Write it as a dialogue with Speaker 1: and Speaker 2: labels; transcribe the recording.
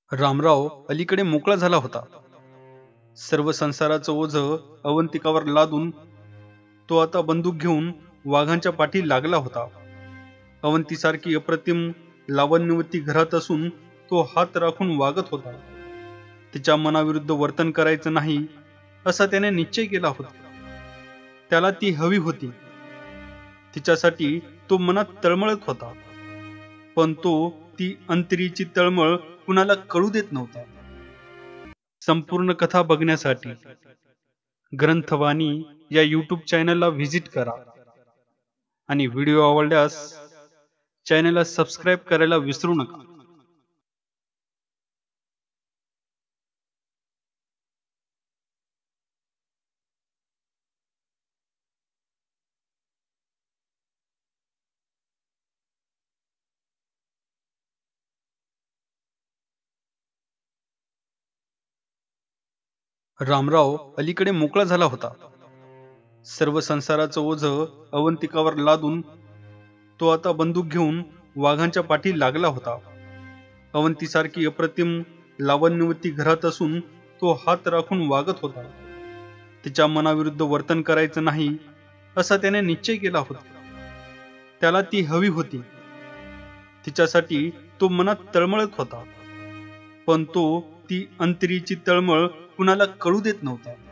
Speaker 1: रामराव अलीकडे मोकळा झाला होता. सर्व संसाराचं ओझं अवंतिकावर लादून तो आता बंदूक घेऊन वाघांच्या पाठी लागला होता. अवंतीसारखी अप्रतिम लावण्यवती घरात असून तो हात राखून वागत होता. तिच्या मनाविरुद्ध वर्तन करायचं नाही असा त्याने निश्चय केला होता. त्याला ती हवी होती. तिच्यासाठी तो मनात तळमळत होता, पण तो ती अंतरीची तळमळ कुणाला कळू देत नव्हता. संपूर्ण कथा बघण्यासाठी ग्रंथवाणी या यूट्यूब चॅनलला व्हिजिट करा आणि व्हिडिओ आवडल्यास चॅनलला सबस्क्राईब करायला विसरू नका. रामराव अलीकडे मोकळा झाला होता. सर्व संसाराचं ओझं अवंतिकावर लादून तो आता बंदूक घेऊन वाघांच्या पाठी लागला होता. अवंतीसारखी अप्रतिम लावण्यवती घरात असून तो हात राखून वागत होता. तिच्या मनाविरुद्ध वर्तन करायचं नाही असा त्याने निश्चय केला होता. त्याला ती हवी होती. तिच्यासाठी तो मनात तळमळत होता, पण तो ती अंतरीची तळमळ कुणाला कळू देत नव्हता.